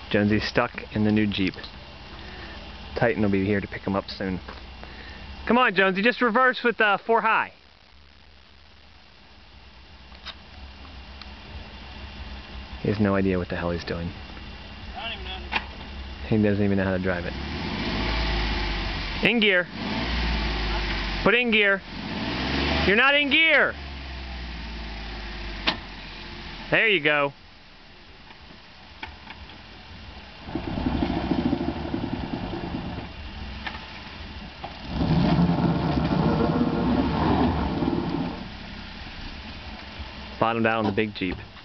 Jonesy's stuck in the new Jeep. Titan will be here to pick him up soon. Come on, Jonesy, just reverse with 4 high. He has no idea what the hell he's doing. I don't even know. He doesn't even know how to drive it. In gear. Put in gear. You're not in gear. There you go. Bottomed out on the big Jeep.